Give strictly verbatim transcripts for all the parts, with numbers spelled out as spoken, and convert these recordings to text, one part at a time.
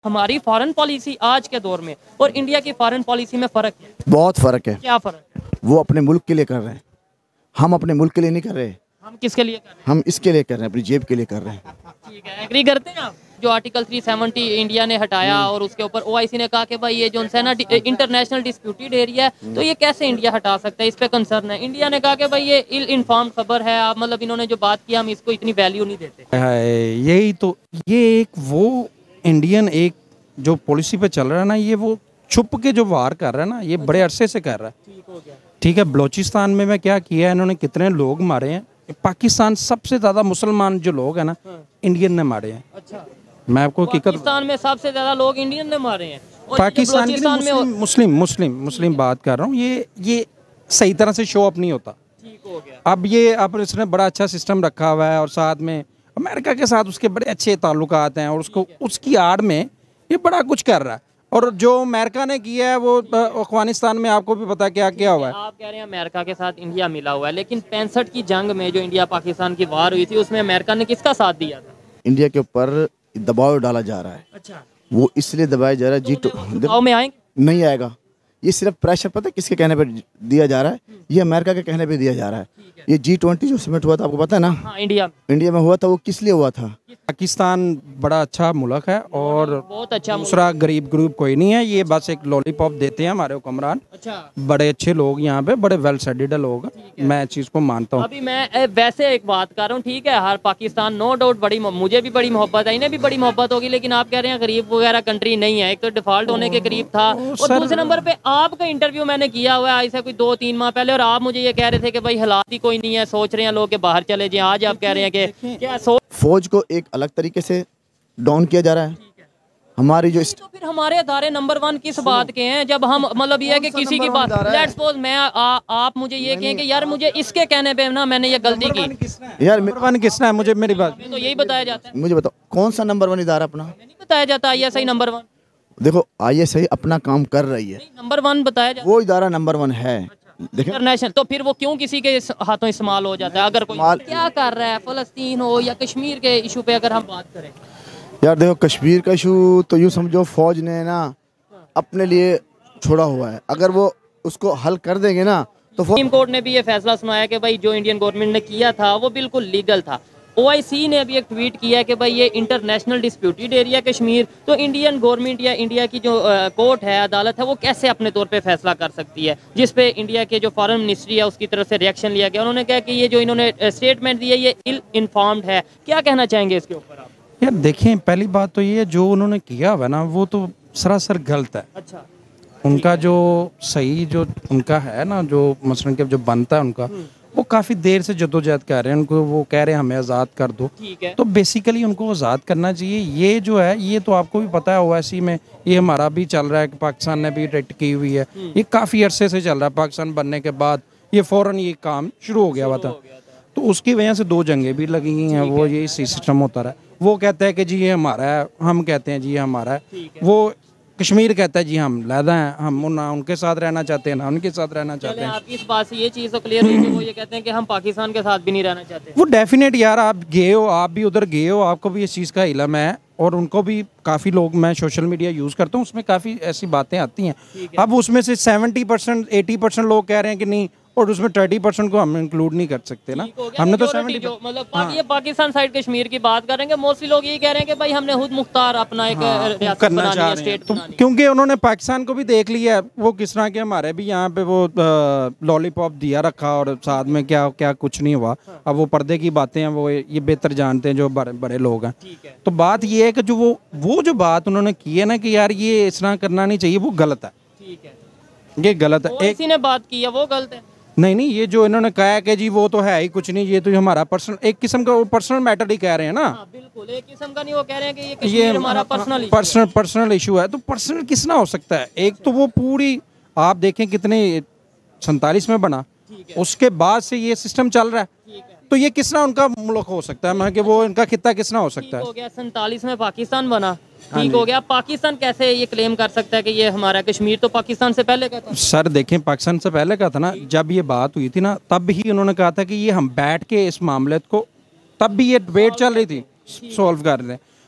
हमारी foreign policy आज के दौर में और इंडिया की फॉरेन पॉलिसी में फ़र्क है? बहुत फ़र्क है। क्या फ़र्क है? वो अपने मुल्क के लिए कर रहे हैं, हम अपने मुल्क के लिए नहीं कर रहे। हम किसके लिए कर रहे हैं? हम इसके लिए कर रहे हैं, अपनी जेब के लिए कर रहे हैं। ठीक है, एग्री करते हैं आप? जो आर्टिकल तीन सौ सत्तर इंडिया ने हटाया और उसके ऊपर ओआईसी ने कहा कि भाई ये जो है ना इंटरनेशनल डिस्प्यूटेड एरिया है, तो ये कैसे इंडिया हटा सकता है, इस पे कंसर्न है। इंडिया ने कहा कि भाई ये इल इन्फॉर्म्ड खबर है, आप मतलब इन्होंने जो बात किया हम इसको इतनी वैल्यू नहीं देते। यही तो, ये एक वो इंडियन एक जो पॉलिसी पे चल रहा है ना, ये वो छुप के जो वार कर रहा है ना, ये बड़े अरसे से कर रहा है। ठीक हो गया। ठीक है, बलोचिस्तान में मैं क्या किया है, इन्होंने कितने लोग मारे हैं। पाकिस्तान सबसे ज्यादा मुसलमान जो लोग हैं ना, इंडियन ने मारे हैं। अच्छा, मैं आपको पाकिस्तान में सबसे ज्यादा लोग इंडियन ने मारे हैं और पाकिस्तान की बलूचिस्तान में मुस्लिम मुस्लिम मुस्लिम मुस्लिम बात कर रहा हूँ। ये ये सही तरह से शो अप नहीं होता। ठीक हो गया। अब ये अब इसने बड़ा अच्छा सिस्टम रखा हुआ है और साथ में अमेरिका के साथ उसके बड़े अच्छे ताल्लुकात हैं और उसको उसकी आड़ में ये बड़ा कुछ कर रहा है। और जो अमेरिका ने किया है वो अफगानिस्तान में आपको भी पता क्या क्या हुआ है। आप कह रहे हैं अमेरिका के साथ इंडिया मिला हुआ है, लेकिन पैंसठ की जंग में जो इंडिया पाकिस्तान की वार हुई थी उसमें अमेरिका ने किसका साथ दिया था? इंडिया के ऊपर दबाव डाला जा रहा है। अच्छा, वो इसलिए दबाया जा रहा है जी, तो दबाव में आएंगे? नहीं आएगा। ये सिर्फ प्रेशर पता है किसके कहने पर दिया जा रहा है? ये अमेरिका के कहने पे दिया जा रहा है। ये जी ट्वेंटी जो समिट हुआ था, आपको पता है ना? हाँ, इंडिया इंडिया में हुआ था, वो किस लिए हुआ था? पाकिस्तान बड़ा अच्छा मुल्क है और बहुत अच्छा दूसरा गरीब ग्रुप कोई नहीं है। ये बस एक लॉलीपॉप देते हैं हमारे हुक्मरान। अच्छा, बड़े अच्छे लोग यहाँ पे, बड़े वेल सेटेड लोग, मैं इस चीज़ को मानता हूँ। अभी मैं ए, वैसे एक बात कर रहा हूँ, ठीक है, हर पाकिस्तान नो डाउट बड़ी, मुझे भी बड़ी मोहब्बत है, इन्हें भी बड़ी मोहब्बत होगी, लेकिन आप कह रहे हैं गरीब वगैरह कंट्री नहीं है। एक तो डिफॉल्ट होने के करीब था और दूसरे नंबर पे आपका इंटरव्यू मैंने किया हुआ है ऐसे कोई दो तीन माह पहले और आप मुझे ये कह रहे थे कि भाई हालात ही कोई नहीं है, सोच रहे हैं लोग के बाहर चले जाएं। आज आप कह रहे हैं कि क्या सोच, फौज को एक अलग तरीके से डाउन किया जा रहा है। हमारी जो तो फिर हमारे अदारे नंबर वन किस बात के हैं जब हम मतलब ये है कि किसी की बात, लेट्स सपोज मैं आ, आप मुझे ये कहें कि यार मुझे इसके कहने पे ना मैंने ये गलती की, यार नंबर वन किसना है? मुझे मेरी बात तो यही बताया जाता है। मुझे बताओ कौन सा नंबर वन इदारा अपना? नहीं बताया जाता I S I number one. देखो आई एस आई अपना काम कर रही है, नंबर वन बताया जाता वो इदारा नंबर वन है। देखिए इंटरनेशनल, तो फिर वो क्यों किसी के इस- हाथों इस्तेमाल हो जाता है? अगर कोई क्या कर रहा है फलस्तीन हो या कश्मीर के इशू पे अगर हम बात करें, यार देखो कश्मीर का इशू तो यूँ समझो फौज ने ना अपने लिए छोड़ा हुआ है। अगर वो उसको हल कर देंगे ना तो सुप्रीम कोर्ट ने भी ये फैसला सुनाया कि भाई जो इंडियन गवर्नमेंट ने किया था वो बिल्कुल लीगल था। ओआईसी ने अभी एक ट्वीट किया है कि भाई ये इंटरनेशनल डिस्प्यूटेड एरिया कश्मीर, तो इंडियन गवर्नमेंट या इंडिया की जो कोर्ट है, अदालत है, वो कैसे अपने तौर पे फैसला कर सकती है? जिस पे इंडिया के जो फॉरेन मिनिस्ट्री है उसकी तरफ से रिएक्शन लिया गया। उन्होंने कहा कि ये जो इन्होंने स्टेटमेंट दी है ये इल इन्फॉर्म्ड है। क्या कहना चाहेंगे इसके ऊपर आप? यार देखें, पहली बात तो ये जो उन्होंने किया हुआ ना वो तो सरासर गलत है। अच्छा, उनका जो सही जो उनका है ना, जो मसलन के जो बनता है उनका, वो काफ़ी देर से जद्दोजहद कर रहे हैं। उनको वो कह रहे हैं हमें आज़ाद कर दो, ठीक है। तो बेसिकली उनको आज़ाद करना चाहिए। ये जो है ये तो आपको भी पता है ओवैसी में ये हमारा भी चल रहा है कि पाकिस्तान ने भी रेट की हुई है। ये काफ़ी अरसे से चल रहा है। पाकिस्तान बनने के बाद ये फ़ौरन ये काम शुरू हो गया हुआ था, तो उसकी वजह से दो जंगें भी लगी हुई हैं। वो ये सिस्टम होता रहा। वो कहता है कि जी ये हमारा है, हम कहते हैं जी ये हमारा है। वो कश्मीर कहता है जी हम लहदा हैं, हम ना उनके साथ रहना चाहते हैं ना उनके साथ रहना चाहते हैं। आप इस बात से ये चीज़ तो क्लियर हुई कि वो ये कहते हैं कि हम पाकिस्तान के साथ भी नहीं रहना चाहते। वो डेफिनेट यार, आप गए हो, आप भी उधर गए हो, आपको भी इस चीज़ का इल्म है और उनको भी काफ़ी लोग, मैं सोशल मीडिया यूज़ करता हूँ, उसमें काफ़ी ऐसी बातें आती हैं। अब उसमें से सेवेंटी परसेंट एटी परसेंट लोग कह रहे हैं कि नहीं, और उसमें थर्टी परसेंट को हम इंक्लूड नहीं कर सकते ना। हमने तो सेवेंटी जो मतलब पाकि, ये पाकिस्तान साइड कश्मीर की बात करेंगे, मोस्टली लोग यही कह रहे हैं कि भाई हमने खुद मुख्तार अपना एक रियासत करना बनानी चाह है, रहे हैं, स्टेट तो बनानी है। क्योंकि उन्होंने पाकिस्तान को भी देख लिया है, वो किस तरह के हमारे भी यहाँ पे वो लॉलीपॉप दिया रखा और साथ में क्या क्या कुछ नहीं हुआ। अब वो पर्दे की बातें हैं, वो ये बेहतर जानते हैं जो बड़े बड़े लोग हैं। तो बात ये है कि जो वो वो जो बात उन्होंने की है ना कि यार ये इस तरह करना नहीं चाहिए, वो गलत है। ठीक है, ये गलत है। किसी ने बात की है वो गलत है? नहीं नहीं, ये जो इन्होंने कहा है कि जी वो तो है ही कुछ नहीं, ये तो हमारा पर्सनल एक किस्म का वो पर्सनल मैटर ही कह रहे हैं ना। हाँ, बिल्कुल एक किस्म का नहीं, वो कह रहे हैं कि ये कश्मीर हमारा पर्सनल पर्सनल पर्सनल इशू है। तो पर्सनल किस ना हो सकता है? एक तो वो पूरी आप देखें कितने सैंतालीस में बना, उसके बाद से ये सिस्टम चल रहा है, तो ये किसना उनका मुल्क हो सकता है? मैं कि वो इनका खिता किसना हो सकता है? हो गया सैंतालीस में पाकिस्तान बना, ठीक हो गया। पाकिस्तान कैसे ये क्लेम कर सकता है कि ये हमारा? कश्मीर तो पाकिस्तान से पहले का था। सर देखें, पाकिस्तान से पहले का था ना। जब ये बात हुई थी ना, तब ही उन्होंने कहा था कि ये हम बैठ के इस मामले को, तब भी ये डिबेट चल रही थी, सॉल्व कर रहे थे।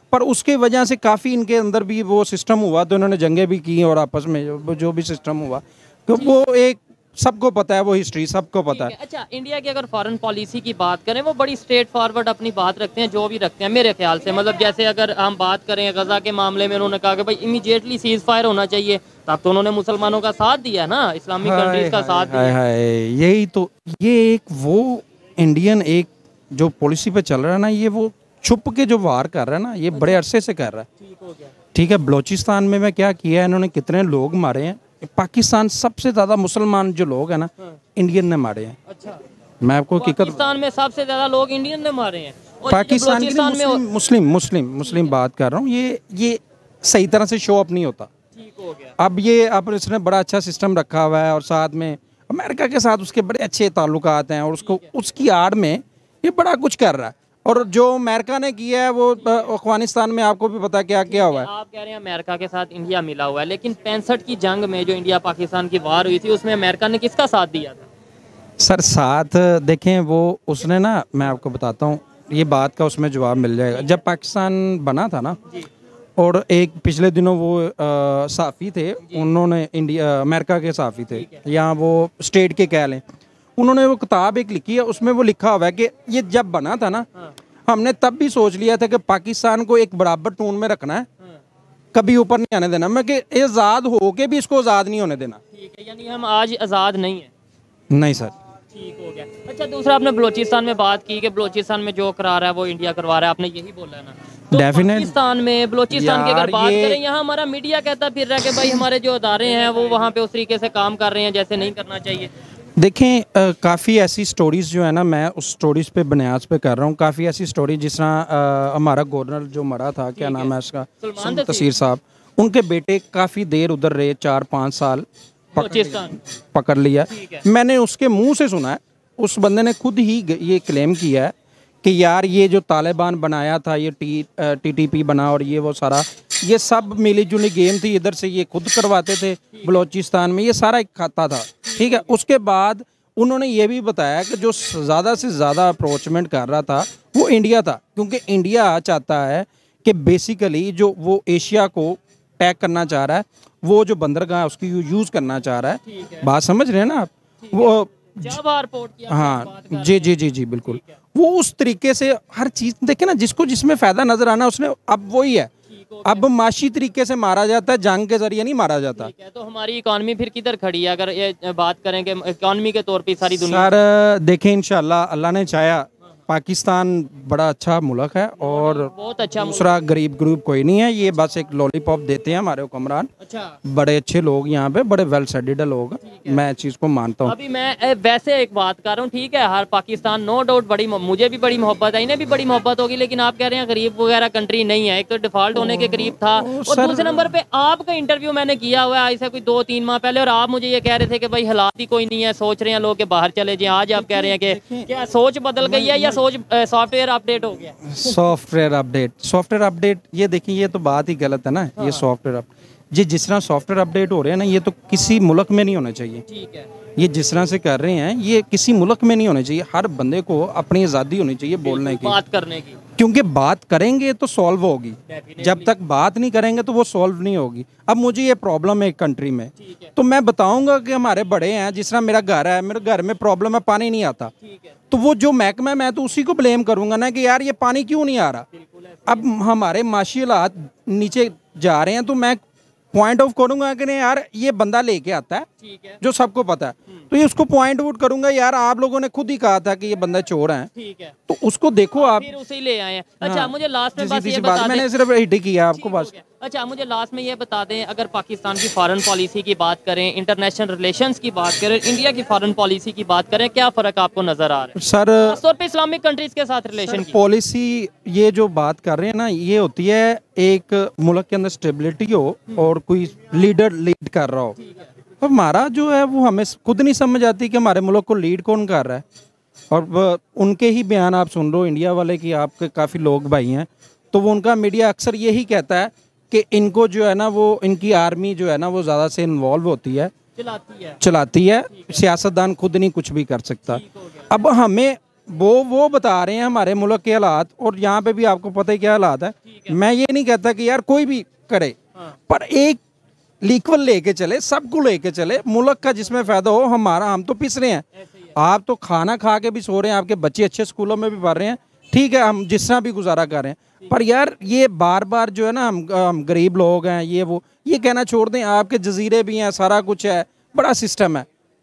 पर उसके वजह से काफ़ी इनके अंदर भी वो सिस्टम हुआ, तो इन्होंने जंगें भी की और आपस में जो, जो भी सिस्टम हुआ, तो वो एक सबको पता है, वो हिस्ट्री सबको पता है। अच्छा, इंडिया की अगर फॉरेन पॉलिसी की बात करें, वो बड़ी स्ट्रेट फॉरवर्ड अपनी बात रखते हैं, जो भी रखते हैं मेरे ख्याल से। मतलब जैसे अगर हम बात करें गजा के मामले में, उन्होंने कहा कि भाई इमीडिएटली सीज फायर होना चाहिए, तब तो उन्होंने मुसलमानों का साथ दिया ना, इस्लामिक कंट्रीज का साथ दिया। हाय हाय, यही तो, ये एक वो इंडियन एक जो पॉलिसी पे चल रहा है ना, ये वो छुप के जो वार कर रहा है ना, ये बड़े अरसे से कर रहा है। ठीक हो गया। ठीक है, बलोचिस्तान में मैं क्या किया है, इन्होंने कितने लोग मारे हैं। पाकिस्तान सबसे ज्यादा मुसलमान जो लोग हैं ना, इंडियन ने मारे हैं। अच्छा, मैं आपको हकीकत, पाकिस्तान में सबसे ज्यादा लोग इंडियन ने मारे हैं, और पाकिस्तान की बलूचिस्तान में मुस्लिम मुस्लिम मुस्लिम मुस्लिम बात कर रहा हूँ, ये ये सही तरह से शो अप नहीं होता। ठीक हो गया। अब ये अब इसने बड़ा अच्छा सिस्टम रखा हुआ है, और साथ में अमेरिका के साथ उसके बड़े अच्छे ताल्लुकात हैं, और उसको उसकी आड़ में ये बड़ा कुछ कर रहा है। और जो अमेरिका ने किया है वो अफगानिस्तान में आपको भी पता है क्या क्या हुआ है। आप कह रहे हैं अमेरिका के साथ इंडिया मिला हुआ है, लेकिन पैंसठ की जंग में जो इंडिया पाकिस्तान की वार हुई थी, उसमें अमेरिका ने किसका साथ दिया था? सर साथ देखें, वो उसने ना, मैं आपको बताता हूँ, ये बात का उसमें जवाब मिल जाएगा। जब पाकिस्तान बना था ना, और एक पिछले दिनों वो सहाफ़ी थे, उन्होंने इंडिया अमेरिका के सहाफ़ी थे, या वो स्टेट के कह लें, उन्होंने वो किताब एक लिखी है, उसमें वो लिखा हुआ है कि ये जब बना था ना, हमने तब भी सोच लिया था कि पाकिस्तान को एक बराबर टोन में रखना है, कभी ऊपर नहीं आने देना, मैं कि आज़ाद हो के भी इसको आज़ाद नहीं होने देना। ठीक है, यानी हम आज आज़ाद नहीं है। नहीं सर। ठीक हो गया। अच्छा, दूसरा आपने बलूचिस्तान में बात की कि बलूचिस्तान में जो करा रहा है वो इंडिया करवा रहा है, आपने यही बोला है ना? तो Definitely। पाकिस्तान में बलूचिस्तान की अगर यार बात ये- करें, यहाँ हमारा मीडिया कहता फिर रहा है कि भाई हमारे जो अदारे हैं वो वहाँ पे उस तरीके से काम कर रहे हैं जैसे नहीं करना चाहिए। देखें, काफ़ी ऐसी स्टोरीज़ जो है ना, मैं उस स्टोरीज़ पे बुनियाद पे कर रहा हूँ। काफ़ी ऐसी स्टोरी, जिस तरह हमारा गवर्नर जो मरा था, क्या नाम है उसका, सलमान तसीर साहब, उनके बेटे काफ़ी देर उधर रहे, चार पाँच साल, बलूचिस्तान पकड़ लिया। ठीक है। मैंने उसके मुंह से सुना है, उस बंदे ने खुद ही ये क्लेम किया है कि यार ये जो तालिबान बनाया था, ये टी टीटीपी बना और ये वो सारा, ये सब मिली जुली गेम थी, इधर से ये खुद करवाते थे बलूचिस्तान में, ये सारा एक खाता था। ठीक है, उसके बाद उन्होंने ये भी बताया कि जो ज़्यादा से ज़्यादा अप्रोचमेंट कर रहा था वो इंडिया था, क्योंकि इंडिया चाहता है कि बेसिकली जो वो एशिया को टैग करना चाह रहा है, वो जो बंदरगाह है उसकी यूज़ करना चाह रहा है। बात समझ रहे हैं ना आप? वो जब एयरपोर्ट की आप बात हाँ कर रहे जी हैं। जी जी जी बिल्कुल, वो उस तरीके से हर चीज़ देखे ना, जिसको जिसमें फ़ायदा नज़र आना उसने, अब वही है। अब माशी तरीके से मारा जाता है, जंग के जरिए नहीं मारा जाता। ठीक है, तो हमारी इकॉनमी फिर किधर खड़ी है अगर ये बात करें कि इकॉनमी के तौर पे सारी दुनिया? सर देखें, इंशाल्लाह अल्लाह ने चाहा, पाकिस्तान बड़ा अच्छा मुल्क है, और बहुत अच्छा दूसरा गरीब गरीब कोई नहीं है, ये बस एक लॉलीपॉप देते हैं हमारे हुक्मरान। अच्छा, बड़े अच्छे लोग यहाँ पे, बड़े वेल सेटेड लोग, मैं इस चीज़ को मानता हूँ। अभी मैं ए, वैसे एक बात कर रहा हूँ, ठीक है, हर पाकिस्तान नो डाउट बड़ी, मुझे भी बड़ी मोहब्बत है, इन्हें भी बड़ी मोहब्बत होगी, लेकिन आप कह रहे हैं गरीब वगैरह कंट्री नहीं है। एक तो डिफॉल्ट होने के करीब था, और दूसरे नंबर पे आपका इंटरव्यू मैंने किया हुआ है ऐसा कोई दो तीन माह पहले, और आप मुझे ये कह रहे थे कि भाई हालात ही कोई नहीं है, सोच रहे हैं लोग कि बाहर चले जाएं। आज आप कह रहे हैं कि क्या सोच बदल गई है या सोच सॉफ्टवेयर अपडेट हो गया? सॉफ्टवेयर अपडेट, सॉफ्टवेयर अपडेट, ये देखिए, ये तो बात ही गलत है ना। ये सॉफ्टवेयर अपडेट, ये जिस तरह सॉफ्टवेयर अपडेट हो रहे हैं ना, ये तो किसी मुल्क में नहीं होना चाहिए। ठीक है, ये जिस तरह से कर रहे हैं, ये किसी मुल्क में नहीं होना चाहिए। हर बंदे को अपनी आज़ादी होनी चाहिए बोलने की, बात करने की, क्योंकि बात करेंगे तो सॉल्व होगी, जब तक बात नहीं करेंगे तो वो सॉल्व नहीं होगी। अब मुझे ये प्रॉब्लम है एक कंट्री में, तो मैं बताऊंगा कि हमारे बड़े हैं, जिस तरह मेरा घर है, मेरे घर में प्रॉब्लम है, पानी नहीं आता, तो वो जो महकमा है, मैं तो उसी को ब्लेम करूंगा ना कि यार ये पानी क्यों नहीं आ रहा। अब हमारे माशी हालात नीचे जा रहे हैं, तो मैं पॉइंट ऑफ करूंगा कि नहीं यार ये बंदा लेके आता है, ठीक है, जो सबको पता है, तो ये उसको पॉइंट आउट करूंगा, यार आप लोगों ने खुद ही कहा था कि ये बंदा चोर है, ठीक है, तो उसको देखो आप। फिर उसे ले आए हैं। अच्छा, हाँ, मुझे लास्ट में सीधी बस ये सी बता बात, दें, मैंने सिर्फ हिट ही किया आपको बस। अच्छा मुझे लास्ट में ये बता दें, अगर पाकिस्तान की फॉरेन पॉलिसी की बात करें, इंटरनेशनल रिलेशंस की बात करें, इंडिया की फॉरेन पॉलिसी की बात करें, क्या फ़र्क आपको नज़र आ रहा है सर खासतौर पे इस्लामिक कंट्रीज के साथ रिलेशन की? पॉलिसी ये जो बात कर रहे हैं ना, ये होती है एक मुल्क के अंदर स्टेबिलिटी हो और कोई लीडर लीड कर रहा हो। और हमारा जो है वो हमें खुद नहीं समझ आती कि हमारे मुल्क को लीड कौन कर रहा है, और उनके ही बयान आप सुन लो इंडिया वाले की, आपके काफ़ी लोग भाई हैं, तो वो उनका मीडिया अक्सर यही कहता है कि इनको जो है ना, वो इनकी आर्मी जो है ना वो ज़्यादा से इन्वॉल्व होती है, चलाती है चलाती है, सियासतदान खुद नहीं कुछ भी कर सकता। अब हमें वो वो बता रहे हैं हमारे मुल्क के हालात, और यहाँ पे भी आपको पता ही क्या हालात है। मैं ये नहीं कहता कि यार कोई भी करे, पर एक इक्वल लेके चले, सबको लेके चले, मुल्क का जिसमें फायदा हो। हमारा हम तो पिस रहे हैं, आप तो खाना खा के भी सो रहे हैं, आपके बच्चे अच्छे स्कूलों में भी पढ़ रहे हैं, ठीक है, हम जिस तरह भी गुजारा कर रहे हैं, पर यार ये बार बार जो है ना, हम, हम गरीब लोग हैं, ये वो ये कहना छोड़ दें। आपके जजीरे भी हैं, सारा कुछ है, बड़ा सिस्टम है।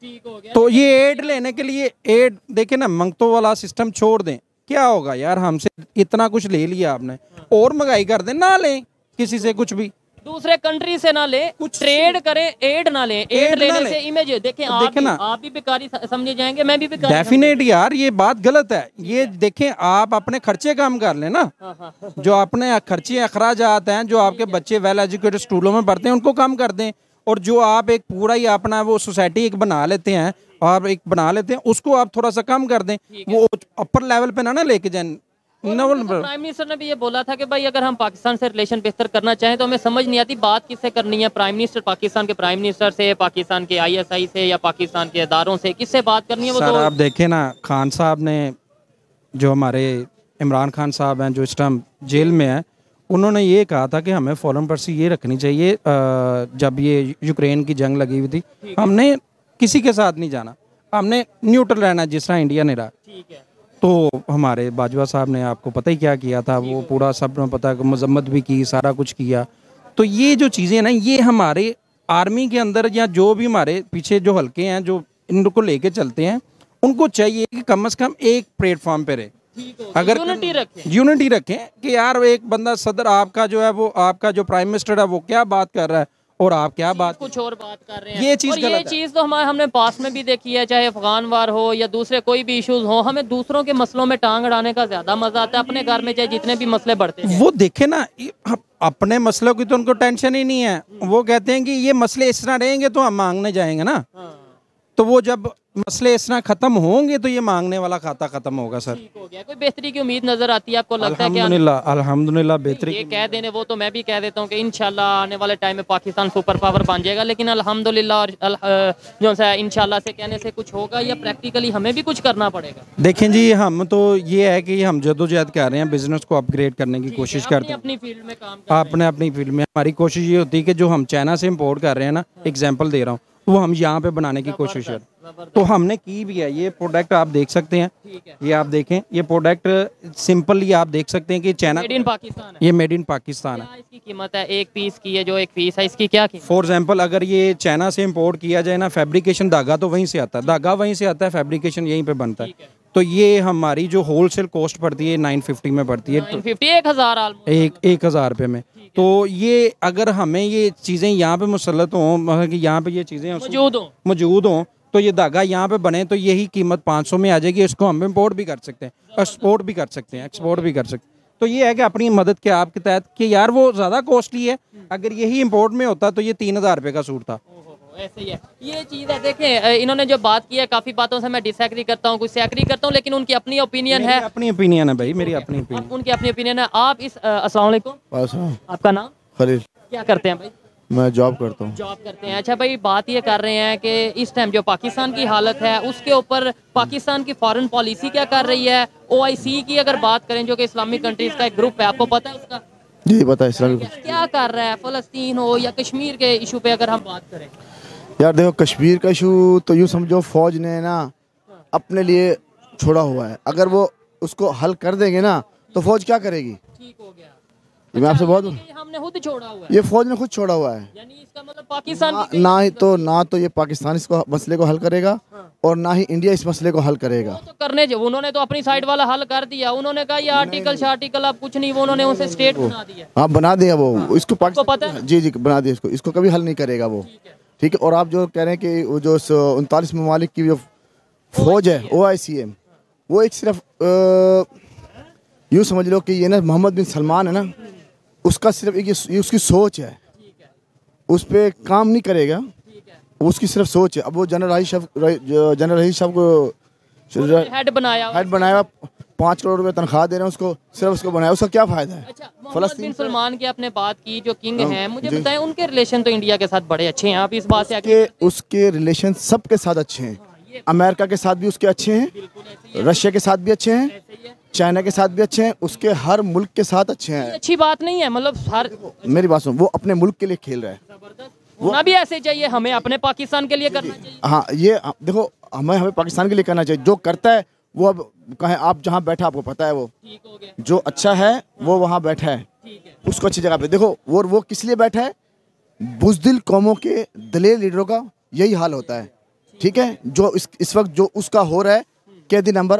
तो ये एड लेने के लिए एड देखे ना, मंगतों वाला सिस्टम छोड़ दें। क्या होगा यार, हमसे इतना कुछ ले लिया आपने, और महंगाई कर दें, ना लें किसी से कुछ भी, दूसरे कंट्री से ना ले, कुछ ट्रेड करें, एड ना ले। एड लेने से इमेज देखें, आप देखें भी, ना, आप भी बेकारी समझे जाएंगे, मैं भी बेकारी। डेफिनेट यार, ये बात गलत है। ये देखें, आप अपने खर्चे कम कर लें ना, जो अपने खर्चे अखराजात हैं, जो आपके बच्चे वेल एजुकेटेड स्कूलों में पढ़ते हैं, उनको कम कर दें। और जो आप एक पूरा ही अपना वो सोसाइटी एक बना लेते हैं, आप एक बना लेते हैं, उसको आप थोड़ा सा कम कर दें, वो अपर लेवल पे ना ना लेके जाए। प्राइम मिनिस्टर ने भी ये बोला था कि भाई अगर हम पाकिस्तान से रिलेशन बेहतर करना चाहें तो हमें समझ नहीं आती बात किससे करनी है। प्राइम मिनिस्टर पाकिस्तान के प्राइम मिनिस्टर से, पाकिस्तान के आईएसआई से, या पाकिस्तान के अदारों से, किससे बात करनी है वो? सर तो आप देखें ना, खान साहब ने, जो हमारे इमरान खान साहब हैं, जो इस टाइम जेल में हैं, उन्होंने ये कहा था कि हमें फॉरेन पॉलिसी ये रखनी चाहिए। जब ये यूक्रेन की जंग लगी हुई थी, हमने किसी के साथ नहीं जाना, हमने न्यूट्रल रहना, जिस तरह इंडिया ने रहा। ठीक है। तो हमारे बाजवा साहब ने, आपको पता ही क्या किया था, वो पूरा सब पता है, मजम्मत भी की, सारा कुछ किया। तो ये जो चीज़ें ना, ये हमारे आर्मी के अंदर या जो भी हमारे पीछे जो हल्के हैं, जो इनको लेके चलते हैं, उनको चाहिए कि कम से कम एक प्लेटफॉर्म पे रहे। अगर यूनिटी रखें, यूनिटी रखें कि यार एक बंदा सदर आपका जो है, वो आपका जो प्राइम मिनिस्टर है, वो क्या बात कर रहा है और आप क्या बात कुछ और बात कर रहे हैं। ये चीज़ और ये चीज़ तो हमारे हमने पास में भी देखी है, चाहे अफगान वार हो या दूसरे कोई भी इश्यूज हो, हमें दूसरों के मसलों में टांग अड़ाने का ज्यादा मजा आता है। अपने घर में चाहे जितने भी मसले बढ़ते हैं, वो देखे ना, अपने मसलों की तो उनको टेंशन ही नहीं है। वो कहते हैं कि ये मसले इस तरह रहेंगे तो हम मांगने जाएंगे ना, तो वो जब मसले इस तरह खत्म होंगे तो ये मांगने वाला खाता खत्म होगा। सर ठीक हो गया। कोई बेहतरी की उम्मीद नजर आती है आपको? लगता है कि अल्हम्दुलिल्लाह, अल्हम्दुलिल्लाह बेहतरी ये कह देने, वो तो मैं भी कह देता हूँ कि इंशाल्लाह आने वाले टाइम में पाकिस्तान सुपर पावर बन जाएगा, लेकिन अल्हम्दुलिल्लाह और अल, जो सा इंशाल्लाह से कहने से कुछ होगा या प्रैक्टिकली हमें भी कुछ करना पड़ेगा? देखें जी, हम तो ये है कि हम जदोजहद कर रहे हैं, बिजनेस को अपग्रेड करने की कोशिश करते हैं, अपनी फील्ड में काम अपने अपनी फील्ड में। हमारी कोशिश ये होती है कि जो हम चाइना से इम्पोर्ट कर रहे हैं ना, एग्जाम्पल दे रहा हूँ, वो हम यहाँ पे बनाने की कोशिश है। तो हमने की भी है। ये प्रोडक्ट आप देख सकते हैं, ये आप देखें, ये प्रोडक्ट सिंपली आप देख सकते हैं कि चाइना, मेड इन पाकिस्तान है। ये मेड इन पाकिस्तान है। इसकी कीमत है एक पीस की है, जो एक पीस है इसकी क्या कीमत? फॉर एग्जाम्पल, अगर ये चाइना से इम्पोर्ट किया जाए ना, फैब्रिकेशन धागा तो वहीं से आता है, धागा वहीं से आता है, फैब्रिकेशन यहीं पे बनता है। तो ये हमारी जो होलसेल कॉस्ट पड़ती है नाइन फिफ्टी में पड़ती है, एक हजार एक एक हज़ार रुपये में। तो ये अगर हमें ये चीज़ें यहाँ पे मुसल्लत हों, मतलब कि यहाँ पे ये चीज़ें मौजूद हों मौजूद हों तो ये धागा यहाँ पे बने, तो यही कीमत पाँच सौ में आ जाएगी। इसको हम इम्पोर्ट भी कर सकते हैं, एक्सपोर्ट भी कर सकते हैं, एक्सपोर्ट भी कर सकते हैं। तो ये है कि अपनी मदद के आपके तहत कि यार वो ज़्यादा कॉस्टली है, अगर यही इम्पोर्ट में होता तो ये तीन हज़ार रुपये का सूट था। ऐसे ही है ये चीज़ है। देखें, इन्होंने जो बात की है, काफ़ी बातों से मैं डिसएग्री करता हूँ, कुछ से एग्री करता हूँ, लेकिन उनकी अपनी ओपिनियन है। अपनी ओपिनियन है भाई, मेरी अपनी ओपिनियन, उनकी अपनी ओपिनियन है। आप इस अस्सलाम वालेकुम, आपका नाम? खलील। क्या करते हैं भाई? मैं जॉब करता हूँ। जॉब करते हैं। अच्छा भाई, बात ये कर रहे हैं कि इस टाइम जो पाकिस्तान की हालत है, उसके ऊपर पाकिस्तान की फॉरेन पॉलिसी क्या कर रही है? ओआईसी की अगर बात करें, जो कि इस्लामिक कंट्रीज का एक ग्रुप है, आपको पता है उसका? जी पता है। इस्लामिक क्या कर रहा है? फ़लस्तीन हो या कश्मीर के इशू पे अगर हम बात करें, यार देखो, कश्मीर का इशू तो यूँ समझो फौज ने ना अपने लिए छोड़ा हुआ है। अगर वो उसको हल कर देंगे ना तो फौज क्या करेगी? ठीक हो गया। ये मैं आपसे बहुत, हमने खुद छोड़ा हुआ है, ये फौज ने खुद छोड़ा हुआ है। यानी इसका मतलब पाकिस्तान ना, ना ही तो ना तो ये पाकिस्तान इस मसले को हल करेगा और ना ही इंडिया इस मसले को हल करेगा। तो करने जो उन्होंने तो अपनी साइड वाला हल कर दिया। उन्होंने कहा ये आर्टिकल शार्टिकल अब कुछ नहीं, वो उन्होंने उसे स्टेट बना दिया। हाँ बना दिया वो, इसको पता पाकिस्तान, है? जी जी बना दिया इसको, इसको कभी हल नहीं करेगा वो। ठीक है। और आप जो कह रहे हैं कि वो जो उनतालीस ममालिक की जो फौज है, ओ आई सी एम, वो एक सिर्फ यूँ समझ लो कि ये ना मोहम्मद बिन सलमान है ना, उसका सिर्फ एक ये उसकी सोच है, उस पर काम नहीं करेगा, उसकी सिर्फ सोच है। अब वो जनरल रहीश जनरल रहीश साहब को हेड बनाया हेड बनाया, पाँच करोड़ रुपए तनख्वाह दे रहे हैं उसको, सिर्फ उसको बनाया, उसका क्या फायदा है? अच्छा, मोहम्मद बिन सलमान की आपने बात की, जो किंग हैं, मुझे बताएं उनके रिलेशन तो इंडिया के साथ बड़े अच्छे हैं, आप इस बात से उसके, उसके रिलेशन सबके साथ अच्छे हैं। अमेरिका के साथ भी उसके अच्छे हैं, रशिया के साथ भी अच्छे हैं, चाइना के साथ भी अच्छे हैं, उसके हर मुल्क के साथ अच्छे हैं। अच्छी बात नहीं है, मतलब हर मेरी बात सुन, वो अपने मुल्क के लिए खेल रहा है। होना भी ऐसे चाहिए, हमें अपने पाकिस्तान के लिए करना चाहिए। हाँ, ये देखो, हमें हमें पाकिस्तान के लिए करना चाहिए। जो करता है वो, अब कहें आप जहाँ बैठा आपको पता है, वो ठीक हो गया। जो अच्छा है वो वहाँ बैठा है, उसको अच्छी जगह पे देखो। वो वो किस लिए बैठा है? बुज़दिल कौमों के दलेर लीडरों का यही हाल होता है, ठीक है। जो इस इस वक्त जो उसका हो रहा है, कैदी नंबर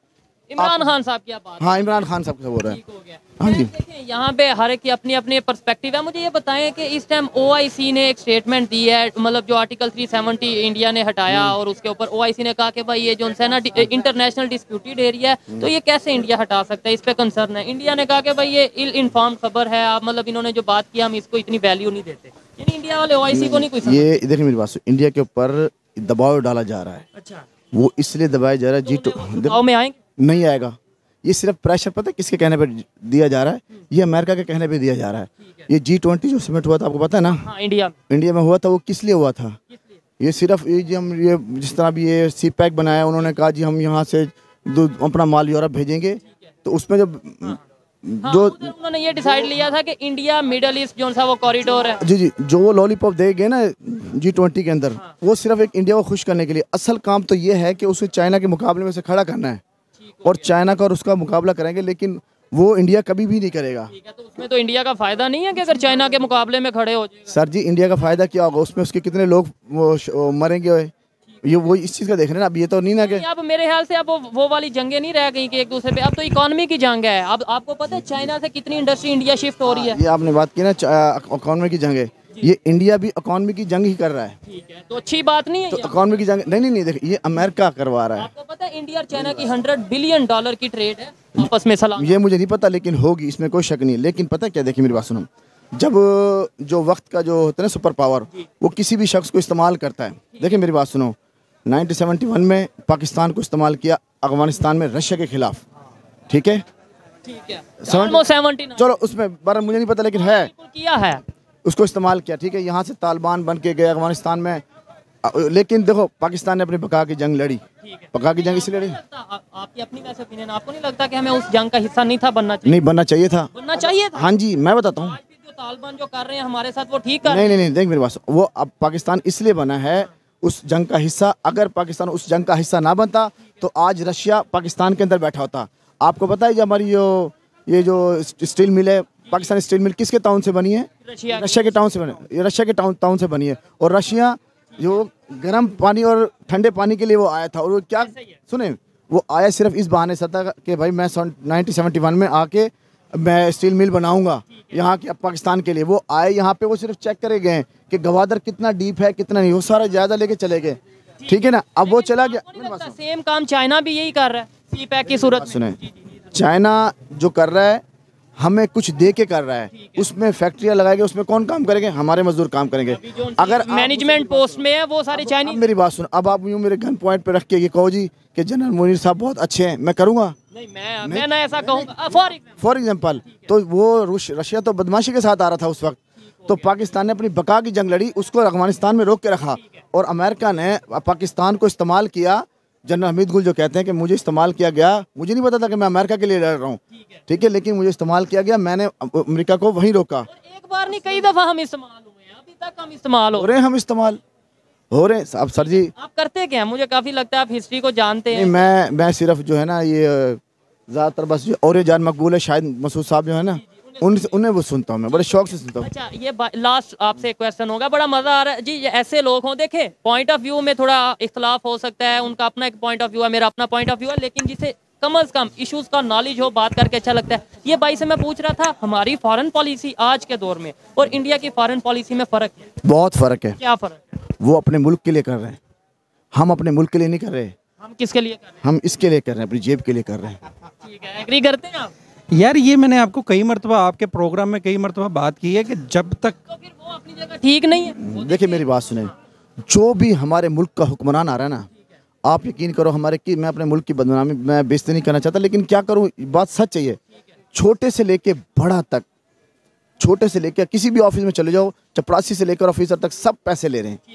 इमरान खान साहब की आप बात, हाँ, इमरान खान साहब का हो रहा है। ठीक हो गया। हाँ जी, देखिए यहाँ पे हर एक की अपनी अपनी पर्सपेक्टिव है। मुझे ये बताएं कि इस टाइम ओआईसी ने एक स्टेटमेंट दी है, मतलब जो आर्टिकल तीन सौ सत्तर इंडिया ने हटाया, और उसके ऊपर ओआईसी ने कहा कि भाई ये जो है ना इंटरनेशनल डिस्प्यूटेड एरिया है, तो ये कैसे इंडिया हटा सकता है, इस पे कंसर्न है। इंडिया ने कहा कि भाई ये इल इन्फॉर्म खबर है, आप मतलब इन्होंने जो बात की हम इसको इतनी वैल्यू नहीं देते। यानी इंडिया वाले ओआईसी को नहीं कोई समझ। ये देखिए मेरी बात सुन, इंडिया के ऊपर दबाव डाला जा रहा है। अच्छा, वो इसलिए दबाया जा रहा है, जी तो दबाव में आएंगे नहीं आएगा। ये सिर्फ प्रेशर पता है किसके कहने पे दिया जा रहा है? ये अमेरिका के कहने पे दिया जा रहा है। ये जी ट्वेंटी जो समिट हुआ था, आपको पता है ना? हाँ, इंडिया इंडिया में हुआ था, वो किस लिए हुआ था? ये सिर्फ ये जो हम ये जिस तरह भी ये सी पैक बनाया, उन्होंने कहा जी हम यहाँ से दो अपना माल यूरोप भेजेंगे, तो उसमें जब हाँ, जो उन्होंने ये डिसाइड लिया था कि इंडिया मिडल ईस्ट जो सा वो कॉरिडोर है, जी जी जो वो लॉलीपॉप देंगे ना जी ट्वेंटी के अंदर, वो सिर्फ एक इंडिया को खुश करने के लिए। असल काम तो ये है कि उसे चाइना के मुकाबले में से खड़ा करना है, और चाइना का और उसका मुकाबला करेंगे, लेकिन वो इंडिया कभी भी नहीं करेगा। ठीक है, तो उसमें तो इंडिया का फायदा नहीं है कि अगर चाइना के मुकाबले में खड़े हो जाए। सर जी, इंडिया का फायदा क्या होगा? उसमें उसके कितने लोग वो श- वो मरेंगे? ये वो इस चीज़ का देख रहे हैं ना। अब ये तो नहीं ना कि अब मेरे ख्याल से अब वो, वो वाली जंगें नहीं रह गई कि एक दूसरे पे, अब तो इकोनॉमी की जंग है। अब आपको पता है चाइना से कितनी इंडस्ट्री इंडिया शिफ्ट हो रही है। ये आपने बात की ना इकोनॉमी की जंग है, ये इंडिया भी इकोनॉमी की जंग ही कर रहा है। ठीक है, तो अच्छी बात नहीं है तो ये। इकोनॉमी की जंग नहीं नहीं नहीं देखिए, ये अमेरिका करवा रहा है। आपको पता है इंडिया और चाइना की हंड्रेड बिलियन डॉलर की ट्रेड है आपस में सलाम। ये मुझे नहीं पता, लेकिन होगी, इसमें कोई शक नहीं है। लेकिन पता है क्या, देखिए मेरी बात सुनो, जब जो वक्त का जो होता है ना सुपर पावर, वो किसी भी शख्स को इस्तेमाल करता है। देखिए मेरी बात सुनो, नाइनटीन सेवेंटी वन में पाकिस्तान को इस्तेमाल किया अफगानिस्तान में रशिया के खिलाफ, ठीक है। ठीक है, Seventy- Almost seventy nine चलो उसमें बारे मुझे नहीं पता, लेकिन है बिल्कुल किया है। उसको इस्तेमाल किया, ठीक है। यहाँ से तालिबान बन के गए अफगानिस्तान में, अ, लेकिन देखो पाकिस्तान ने अपनी बका की जंग लड़ी। बका की जंग इसलिए लड़ी, लगता आ- आपकी अपनी वैसे ओपिनियन, आपको नहीं लगता कि हमें उस जंग का हिस्सा नहीं था बनना चाहिए? नहीं बनना चाहिए था। बनना चाहिए था। हाँ जी, मैं बताता हूँ। आज भी जो तालिबान जो कर रहे हैं हमारे साथ, वो ठीक कर रहे नहीं नहीं नहीं देख मेरी बात सुन, वो अब पाकिस्तान इसलिए बना है उस जंग का हिस्सा। अगर पाकिस्तान उस जंग का हिस्सा ना बनता तो आज रशिया पाकिस्तान के अंदर बैठा होता। आपको पता है जो हमारी जो ये जो स्टील मिल है, पाकिस्तान स्टील मिल किसके टाउन से बनी है? रशिया रशिया के टाउन से बने, ये रशिया के टाउन टाउन से बनी है। और रशिया जो गर्म पानी और ठंडे पानी के लिए वो आया था, और वो क्या सुने, वो आया सिर्फ इस बहाने से था कि भाई मैं नाइनटीन सेवेंटी वन में आके मैं स्टील मिल बनाऊंगा यहाँ के पाकिस्तान के लिए। वो आए यहाँ पे, वो सिर्फ चेक करे गए कि गवादर कितना डीप है कितना नहीं, वो सारा जायजा लेके चले गए, ठीक है ना। अब वो चला गया। सेम काम चाइना भी यही कर रहा है सी पैक की सूरत में। सुने, चाइना जो कर रहा है हमें कुछ दे के कर रहा है, उसमें फैक्ट्रियाँ लगाएंगे, उसमें कौन काम करेंगे? हमारे मजदूर काम करेंगे। अगर आप- मैनेजमेंट पोस्ट में है वो सारे अब चाइनीज। मेरी बात सुनो, अब आप यूँ मेरे गन पॉइंट पे रख के ये कहो जी कि जनरल मुनीर साहब बहुत अच्छे हैं, मैं करूँगा? नहीं, मैं मैं ना ऐसा कहूँगा। फॉर एग्जांपल फॉर एग्जाम्पल, तो वो रूस रशिया तो बदमाशी के साथ आ रहा था उस वक्त, तो पाकिस्तान ने अपनी बका की जंग लड़ी, उसको अफगानिस्तान में रोक के रखा, और अमेरिका ने पाकिस्तान को इस्तेमाल किया। जनरल हमीद गुल जो कहते हैं कि मुझे इस्तेमाल किया गया, मुझे नहीं पता था कि मैं अमेरिका के लिए लड़ रहा हूँ, ठीक है, लेकिन मुझे इस्तेमाल किया गया, मैंने अमेरिका को वहीं रोका। एक बार नहीं कई दफा हम इस्तेमाल हुए हैं, अभी तक हम इस्तेमाल हो हो रहे हैं हम इस्तेमाल हो रहे हैं। अब सर जी आप करते क्या हैं? मुझे काफी लगता है आप हिस्ट्री को जानते हैं। नहीं, मैं मैं सिर्फ जो है ना ये ज़्यादातर बस जो और जान मकबूल है, शायद मसूद साहब जो है ना, उन उन्हें वो सुनता हूँ, मैं बड़े शौक से सुनता हूँ। अच्छा, ये लास्ट आपसे क्वेश्चन होगा, बड़ा मजा आ रहा है जी। ये ऐसे लोग हों, देखे पॉइंट ऑफ व्यू में थोड़ा इख्तलाफ हो सकता है, उनका अपना एक पॉइंट ऑफ व्यू है, मेरा अपना पॉइंट ऑफ व्यू है, लेकिन जिसे कम अज कम इश्यूज का नॉलेज हो, बात करके अच्छा लगता है। ये भाई से मैं पूछ रहा था, हमारी फॉरेन पॉलिसी आज के दौर में और इंडिया की फॉरेन पॉलिसी में फर्क है? बहुत फ़र्क है। क्या फर्क है? वो अपने मुल्क के लिए कर रहे हैं, हम अपने मुल्क के लिए नहीं कर रहे। हम किसके लिए कर रहे हम इसके लिए कर रहे हैं, अपनी जेब के लिए कर रहे हैं। हैं? ठीक है, एग्री करते हैं आप? यार ये मैंने आपको कई मरतबा आपके प्रोग्राम में कई मरतबा बात की है कि जब तक तो फिर वो अपनी जगह ठीक नहीं है। देखिए मेरी बात सुने, जो भी हमारे मुल्क का हुक्मरान आ रहा है ना, आप यकीन करो हमारे की, मैं अपने मुल्क की बदनामी मैं बेइज्जती नहीं करना चाहता, लेकिन क्या करूं, बात सच है ये। छोटे से लेके बड़ा तक, छोटे से लेकर किसी भी ऑफिस में चले जाओ, चपरासी से लेकर ऑफिसर तक सब पैसे ले रहे हैं।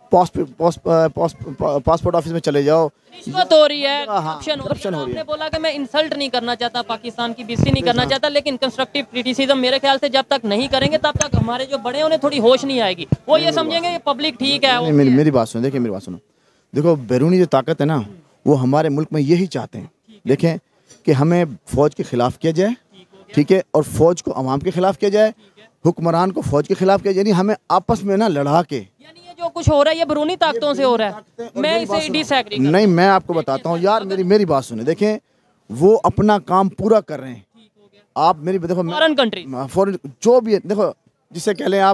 पासपोर्ट ऑफिस में चले जाओ, रिश्वत हो रही है, हाँ, करप्शन हो रही करप्शन है। हो रही है। आपने बोला कि मैं इंसल्ट नहीं करना चाहता, पाकिस्तान की बेइज्जती नहीं करना चाहता, लेकिन कंस्ट्रक्टिव क्रिटिसिज्म मेरे ख्याल से जब तक नहीं करेंगे तब तक हमारे जो बड़े हैं उन्हें थोड़ी होश नहीं आएगी। वो ये समझेंगे ये पब्लिक ठीक है। नहीं, मेरी मेरी बात सुनो, देखिए मेरी बात सुनो, देखो बैरूनी जो ताकत है ना वो हमारे मुल्क में यही चाहते हैं, देखें कि हमें फ़ौज के ख़िलाफ़ किया जाए, ठीक है, और फ़ौज को अवाम के ख़िलाफ़ किया जाए, हुक्मरान को फ़ौज के ख़िलाफ़ किया जाए, यानी हमें आपस में ना लड़ा के। यानी ये जो कुछ हो रहा है ये बैरूनी ताकतों से हो रहा है। मैं इसे डिसएग्री करता हूं। नहीं, मैं आपको बताता हूँ यार, मेरी मेरी बात सुने, देखें वो अपना काम पूरा कर रहे हैं। आप मेरी देखो, फॉरेन कंट्री, फॉरेन जो भी है, देखो जिसे कह लें आप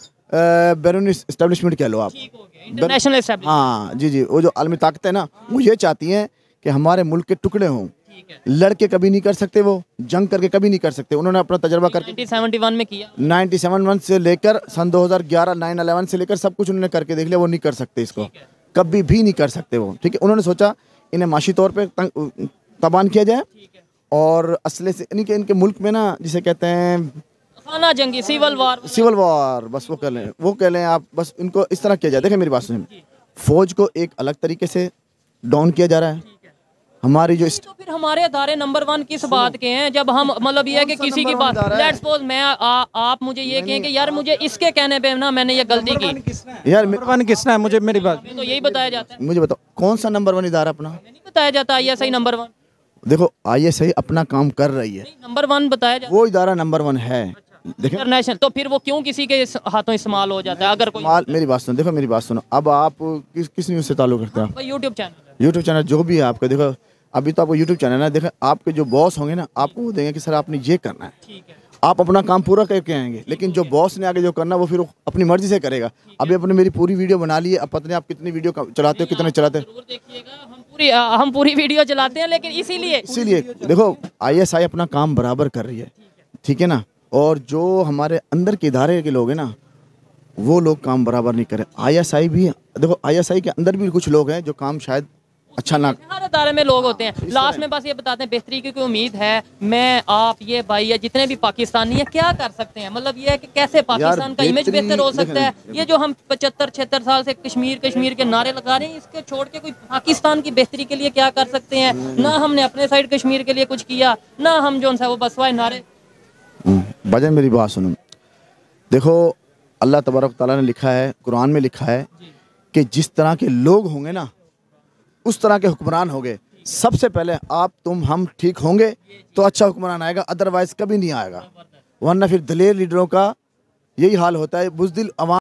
बैरूनी इस्टेब्लिशमेंट कह लो आप, इंटरनेशनल एस्टेब्लिशमेंट। हाँ जी जी, वो जो आलमी ताकत है ना वो ये चाहती हैं कि हमारे मुल्क के टुकड़े हों, लड़के कभी नहीं कर सकते, वो जंग करके कभी नहीं कर सकते। उन्होंने अपना तजर्बा करके नाइनटीन सेवेंटी वन में किया, नाइनटी सेवन वन से लेकर सन दो हज़ार ग्यारह नाइन इलेवन से लेकर सब कुछ उन्होंने करके देख लिया, वो नहीं कर सकते इसको, कभी भी नहीं कर सकते वो, ठीक है। उन्होंने सोचा इन्हें माशी तौर पे तबान किया जाए और असले से, यानी कि इनके मुल्क में ना जिसे कहते हैं खाना जंगी, सिविल वार, सिविल वार, बस वो कह लें, वो कह लें आप, बस इनको इस तरह किया जाए। देखें मेरी बात सुनिए, फौज को एक अलग तरीके से डाउन किया जा रहा है। हमारी जो तो फिर हमारे अदारे नंबर वन किस बात के हैं जब हम, मतलब ये है कि किसी की बात, लेट्स सपोज मैं आ, आप मुझे ये कहें कि यार मुझे इसके कहने पे ना मैंने ये गलती की, यार नंबर वन किसना है? मुझे मेरी बात तो यही बताया जाता है। मुझे बताओ कौन सा नंबर वन इदारा अपना? नहीं बताया जाता I S I number one, देखो आई एस आई अपना काम कर रही है, नंबर वन बताया जाता वो इदारा नंबर वन है। देखो इंटरनेशनल, तो फिर वो क्यों किसी के इस- हाथों इस्तेमाल हो जाता है? अगर कोई माल, मेरी बात सुनो, देखो मेरी बात सुनो, अब आप किस किस न्यूज़ से ताल्लुक रखते हैं? यूट्यूब चैनल, यूट्यूब चैनल जो भी है आपका, देखो अभी तो आपको यूट्यूब चैनल है, देखो आपके जो बॉस होंगे ना आपको वो देंगे कि सर आपने ये करना है, ठीक है, आप अपना काम पूरा करके आएंगे, लेकिन जो बॉस ने आगे जो करना वो फिर वो अपनी मर्जी से करेगा। अभी आपने मेरी पूरी वीडियो बना ली है, अब पता नहीं आप कितनी वीडियो चलाते हो, कितने चलाते हो, जरूर देखिएगा, हम पूरी हम पूरी वीडियो चलाते हैं, लेकिन इसीलिए इसीलिए देखो आई एस आई अपना काम बराबर कर रही है, ठीक है ना, और जो हमारे अंदर के इदारे के लोग हैं ना वो लोग काम बराबर नहीं करें। आई एस आई भी, देखो आई एस आई के अंदर भी कुछ लोग हैं जो काम शायद अच्छा ना, हर अदारे में लोग होते हैं। लास्ट में बस ये बताते हैं, बेहतरी की कोई उम्मीद है, मैं आप ये भाई या जितने भी पाकिस्तानी है क्या कर सकते हैं? मतलब ये है कि कैसे पाकिस्तान का इमेज बेहतरी- बेहतर हो सकता है? देखें- ये जो हम पचहत्तर छिहत्तर साल से कश्मीर कश्मीर के नारे लगा रहे हैं, इसके छोड़ के कोई पाकिस्तान की बेहतरी के लिए क्या कर सकते हैं? ना हमने अपने साइड कश्मीर के लिए कुछ किया, ना हम जो है वो बसवाए नारे। भजन मेरी बात सुनो, देखो अल्लाह तबारक ताला ने लिखा है, कुरान में लिखा है कि जिस तरह के लोग होंगे ना उस तरह के हुक्मरान होंगे। सबसे पहले आप तुम हम ठीक होंगे तो अच्छा हुक्मरान आएगा, अदरवाइज कभी नहीं आएगा, वरना फिर दलेर लीडरों का यही हाल होता है, बुज़दिल अवाम